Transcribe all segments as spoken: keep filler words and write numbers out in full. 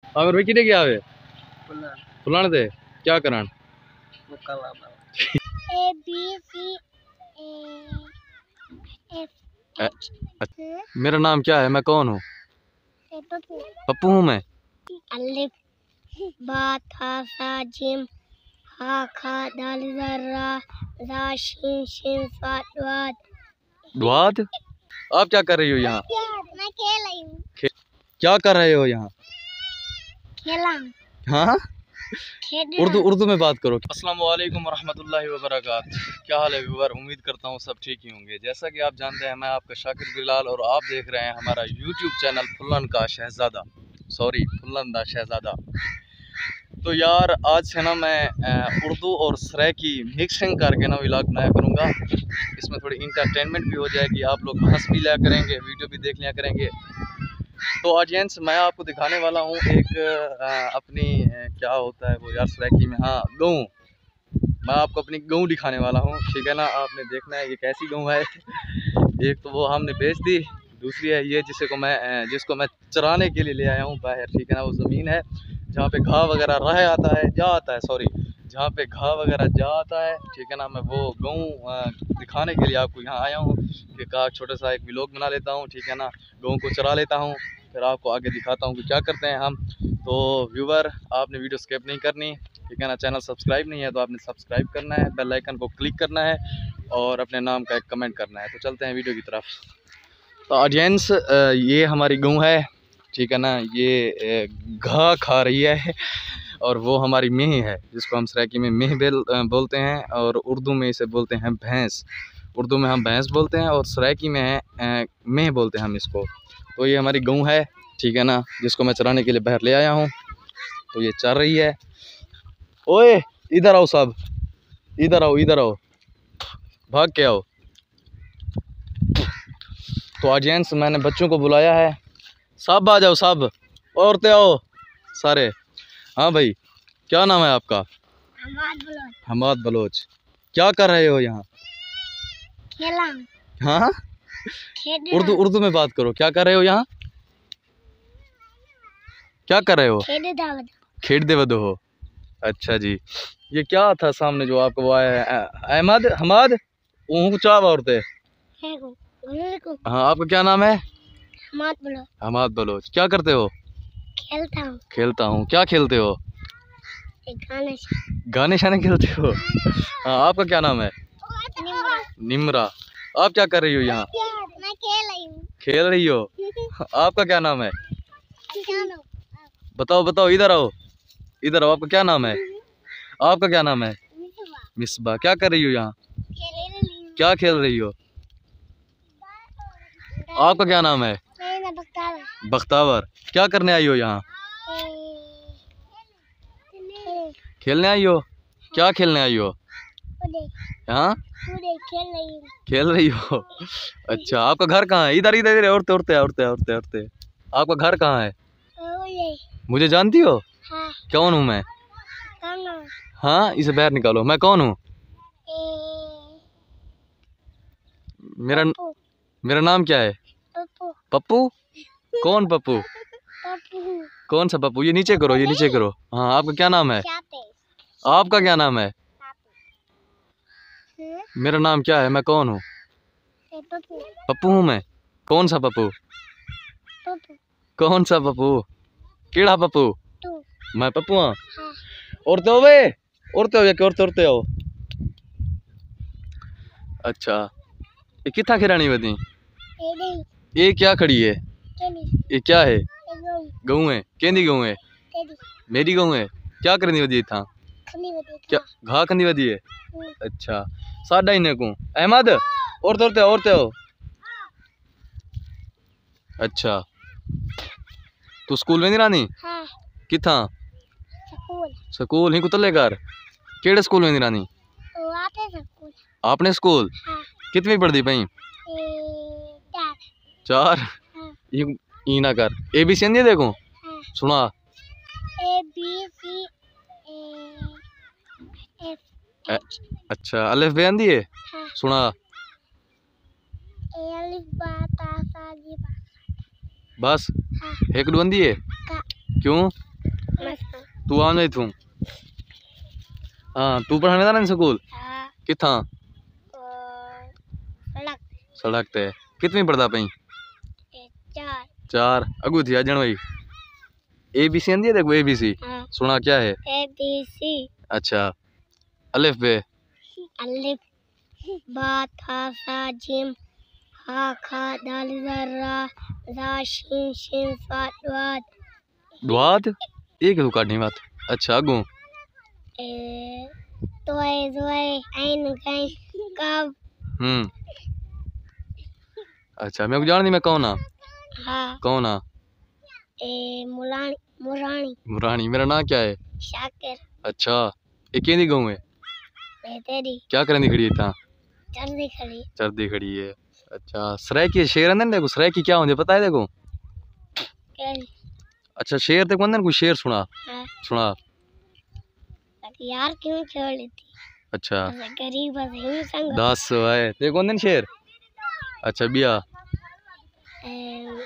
आमिर भाई कितने क्या आवे फुलाने दे क्या करान ए बी सी ए एफ। मेरा नाम क्या है, मैं कौन हूँ? पप्पू हूँ मैं। अलिफ बा था सा जिम हा खा दाल ज़रा ज़ा शीन शीन सा द्वाद। द्वाद? आप क्या कर रही हो यहाँ? मैं खेल रही हूँ। क्या कर रहे हो यहाँ? खेला। हाँ, उर्दू उर्दू में बात करो। अस्सलाम वालेकुम रहमतुल्लाहि व बरकातुहू। क्या हाल है व्यूअर? उम्मीद करता हूँ सब ठीक ही होंगे। जैसा कि आप जानते हैं, मैं आपका शाकिर बिलाल और आप देख रहे हैं हमारा यूट्यूब चैनल फुल्लन का शहजादा, सॉरी फुल्लन दा शहजादा। तो यार आज से ना मैं उर्दू और सराइकी मिक्सिंग करके ना व्लॉग बनाया करूँगा। इसमें थोड़ी इंटरटेनमेंट भी हो जाएगी, आप लोग हंस भी लिया करेंगे, वीडियो भी देख लिया करेंगे। तो ऑडियंस मैं आपको दिखाने वाला हूँ एक आ, अपनी क्या होता है वो यार सराइकी में, हाँ गऊ। मैं आपको अपनी गऊ दिखाने वाला हूँ, ठीक है ना। आपने देखना है ये कैसी गऊ है। एक तो वो हमने बेच दी, दूसरी है ये जिसे को मैं जिसको मैं चराने के लिए ले आया हूँ बाहर, ठीक है ना। वो ज़मीन है जहाँ पे घाह वगैरह रह आता है जा आता है सॉरी जहाँ पे घाह वगैरह जा आता है, ठीक है ना। मैं वो गऊ दिखाने के लिए आपको यहाँ आया हूँ कि कहा छोटा सा एक व्लॉग बना लेता हूँ, ठीक है ना। गऊ को चरा लेता हूँ, फिर आपको आगे दिखाता हूँ कि क्या करते हैं हम। तो व्यूवर आपने वीडियो स्किप नहीं करनी, ठीक है ना। चैनल सब्सक्राइब नहीं है तो आपने सब्सक्राइब करना है, बेल आइकन को क्लिक करना है और अपने नाम का एक कमेंट करना है। तो चलते हैं वीडियो की तरफ। तो ऑडियंस ये हमारी गऊ है, ठीक है ना। ये घाह खा रही है और वो हमारी मेह है जिसको हम सराइकी में मेह बोलते हैं और उर्दू में इसे बोलते हैं भैंस। उर्दू में हम भैंस बोलते हैं और सराइकी में है मेह बोलते हैं हम इसको। तो ये हमारी गऊ है, ठीक है ना, जिसको मैं चराने के लिए बाहर ले आया हूँ। तो ये चर रही है। ओए इधर आओ सब, इधर आओ इधर आओ, भाग के आओ। तो ऑडियंस मैंने बच्चों को बुलाया है, सब आ जाओ, सब औरतें आओ सारे। हाँ भाई क्या नाम है आपका? हमाद बलोच। हमाद बलोच। क्या कर रहे हो यहाँ? खेला। हाँ, उर्दू उर्दू में बात करो। क्या कर रहे हो यहाँ? क्या कर रहे हो? खेड़ दे वदो हो। अच्छा जी। ये क्या था सामने जो आपको वो आया है? अहमद हमाद चाव औरतें। हाँ, आपका क्या नाम है? हमाद बलोच। हमाद बलोच। क्या करते हो? खेलता हूँ। खेलता हूँ। क्या खेलते हो? गाने गाने शाने खेलते हो। हाँ, आपका क्या नाम है? निम्रा। निम्रा। आप क्या कर रही हो यहाँ? मैं खेल रही हूँ। खेल रही हो। आपका क्या नाम है? बताओ बताओ, इधर आओ इधर आओ। आपका क्या नाम है? आपका क्या नाम है? मिसबा। क्या कर रही हो यहाँ? क्या खेल रही हो? आपका क्या नाम है? बख्तावर। क्या करने आई हो यहाँ? खेलने आई हो। क्या खेलने आई हो? हाँ, खेल रही हो। अच्छा, आपका घर कहाँ है? इधर इधर इधर औरते औरते औरते औरते औरते। आपका घर कहाँ है? मुझे जानती हो? हाँ। कौन हूँ मैं? हाँ, इसे बाहर निकालो। मैं कौन हूँ? मेरा मेरा नाम क्या है? पप्पू। पप्पू? कौन पप्पू? कौन सा पप्पू? ये नीचे करो, ये नीचे करो। हाँ, आपका क्या नाम है? आपका क्या नाम है? मेरा नाम क्या है? मैं कौन हूँ? पप्पू हूँ मैं। कौन सा पप्पू? कौन सा पप्पू? केड़ा पप्पू? मैं पप्पू हाँ। औरते हो वे, औरते हो या औरते औरते हो। अच्छा, ये कितना खिरानी बदी? ये क्या खड़ी है? ये क्या है? गऊ है। केंदी गऊ है? मेरी गऊ है। क्या करनी बदी था? क्या घाह खंदी बदी है? अच्छा, साडा ही ने को अहमद औरते औरते औरते हो। अच्छा, तू स्कूल में नहीं रानी? हाँ। किथा? स्कूल। स्कूल ही कुतले घर। केड़े स्कूल में नहीं रानी? स्कूल। आपने स्कूल? हाँ। कितनी पढ़ती पई? चार। चार? हाँ। ये ई ना कर, ए बी सी नहीं देखो। हाँ। सुना। A B C F. अच्छा, अलिफ बे आंदी है? हाँ। सुना। ए अलिफ बा ता सा जी बा। बस? हाँ। एक दो आंदी है? का। क्यों? मसा तू आने तू हाँ तू पढ़ाने जाना स्कूल हाँ किथा और सड़क सड़क ते कितनी पढ़दा पई ए चार चार अगू थी अजन भाई ए बी सी आंदी है देखो ए बी सी हाँ सुना क्या है ए बी सी अच्छा अलिफ बे अलिफ बा था सा जिम हा खा दाल ज़र रा ज़ा शीन शीन सा द्वाद दुआत एक तो काटनी बात अच्छा अगू ए तोए ज़ोए ऐन गैन कब हम्म अच्छा मैं जान दी मैं कौन आ हाँ कौन आ ए मुलानी मुरानी मुरानी मेरा नाम क्या है शाकिर अच्छा ये केंदी गाँव है मैं तेरी क्या करने खड़ी है इतना चलदी खड़ी चरदी खड़ी है अच्छा सराय की शेर अंदर देखो सराय की क्या होंगे पता है देखो के अच्छा शेर देखो अंदर कोई शेर सुना हाँ सुना यार क्यों छोड़ लेती अच्छा ऐसे गरीब है संग दस है देखो अंदर शेर अच्छा बिया एम,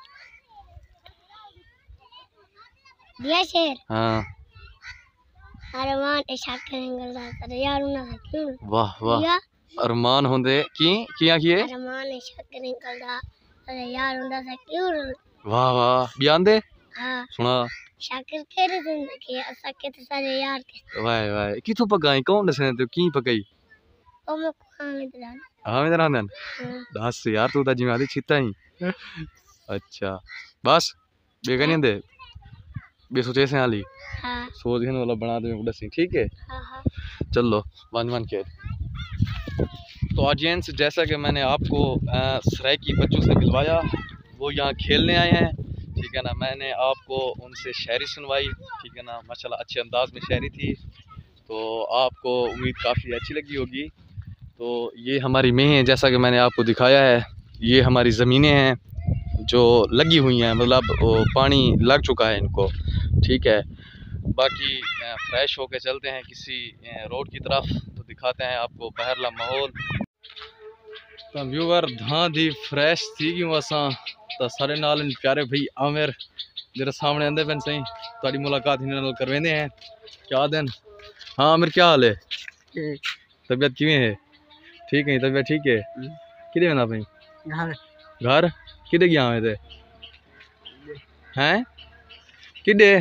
दिया शेर हाँ अरमान ए शाकिर निकलदा अरे यार उना क्यों वाह वाह दिया अरमान होंदे की किया किए अरमान ए शाकिर निकलदा अरे यार उना से क्यों वाह वाह बयान दे हाँ सुना शाकिर केरे जिंदगी असा के ते सारे यार के वाह वाह किथों पकाई कौन दसने ते की पकाई ओ मैं खान में दरान हाँ मेरा आंदन दस यार तू तो जिम्मे आदि छिता ही अच्छा बस बेगनी दे बे सोचे से आली हाँ सोच के वाला बना दे दसी ठीक है हाँ हाँ चलो वन वन के तो ऑडियंस जैसा कि मैंने आपको सराय की बच्चों से मिलवाया वो यहाँ खेलने आए हैं ठीक है ना मैंने आपको उनसे शायरी सुनवाई ठीक है ना माशाल्लाह अच्छे अंदाज में शायरी थी तो आपको उम्मीद काफ़ी अच्छी लगी होगी तो ये हमारी मेह जैसा कि मैंने आपको दिखाया है ये हमारी ज़मीनें हैं जो लगी हुई हैं मतलब वो पानी लग चुका है इनको ठीक है बाकी फ्रेश होके चलते हैं किसी रोड की तरफ तो दिखाते हैं आपको बहरला माहौल तो व्यूवर धां दी फ्रेश थी क्यों असा तो सारे नाल प्यारे भाई आमिर जरा सामने आंदे पेन सही ताड़ी मुलाकात इन्हां नाल करवेंदे हैं क्या दिन हाँ आमिर क्या हाल है तबीयत किवें है ठीक है तबीयत ठीक है किदे वेंदा पई घर घर किदे गया मैं ते हैं किदे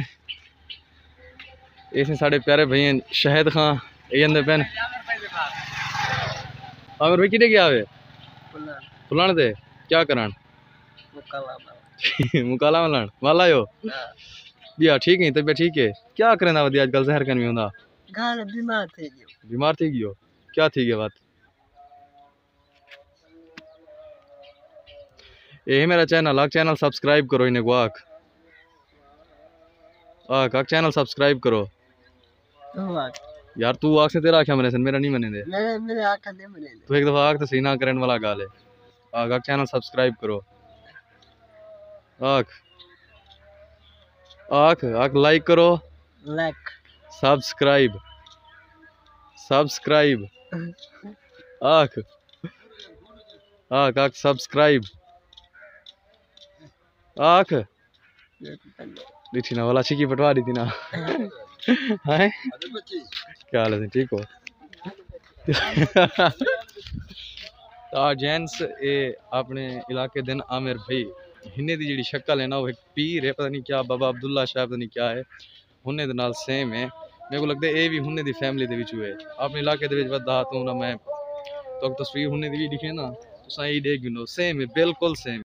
इसने साढ़े प्यारे भाई शहद खां ये अंदर पेन आमिर भाई किदे गया वे फुलाने ते क्या करन मुकाला मलान वाला यो बिया ठीक है तबीयत ठीक है क्या करेंदा वदी आजकल जहर कन में हुंदा घर बीमार थे गयो बीमार थी गयो क्या थी गया बात ये मेरा चैनल आग चैनल सब्सक्राइब करो इन्हें को आग आग आग चैनल सब्सक्राइब करो यार तू आग से तेरा आख्या मने मेरा नहीं मने दे मेरे मेरे आंखें नहीं बने तू एक दफा आग तो सही ना करने वाला गाल है आग आग चैनल सब्सक्राइब करो आग आग आग लाइक करो लाइक सब्सक्राइब सब्सक्राइब आग आग आग सब्सक्राइब आख ना वाला चिकी पटवा दी थी ना हैं क्या हाल है ठीक हो तो जेंट्स ये अपने इलाके दिन आमिर भाई हिन्ने दी जी शक्ल है ना वो एक पीर है पता नहीं क्या बाबा अब्दुल्ला शाह पता नहीं क्या है हुन्ने दे नाल सेम है मेरे को लगता है ये भी हुन्ने दी फैमिली दे विच है अपने इलाके दे विच बदा तो ना मैं तो तस्वीर हुन्ने दी भी दिखे ना तो सही देख गिनो सेम है बिल्कुल सेम।